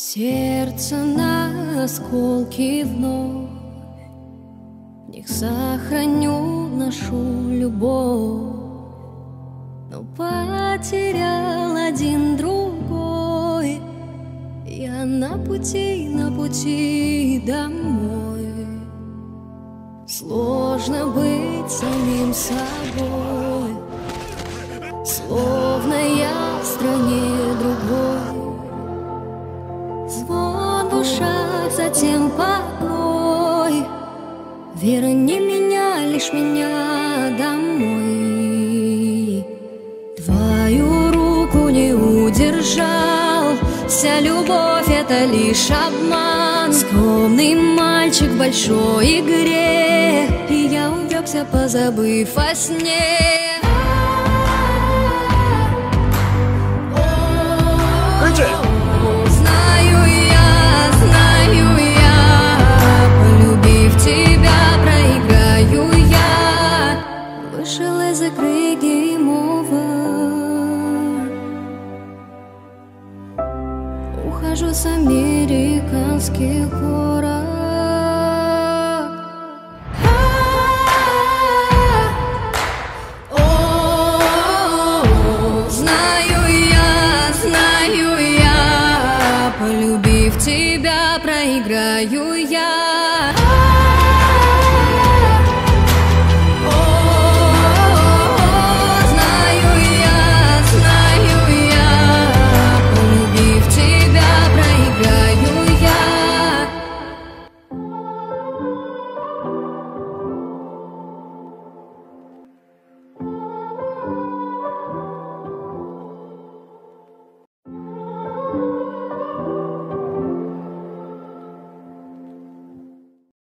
Сердце на осколки вновь, в них сохраню нашу любовь, но потерял один другой. Я на пути домой. Сложно быть самим собой, словно я в стране другой. Звон в ушах, затем покой. Верни меня, лишь меня домой. Твою руку не удержал, вся любовь — это лишь обман. Скромный мальчик в большой игре, и я увлекся, позабыв о сне. Знаю я, полюбив тебя, проиграю я. Вышел из игры game over. Ухожу с американских гор.